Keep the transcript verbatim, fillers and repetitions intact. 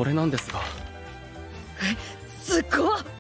これなんですが。 え、すっごっ。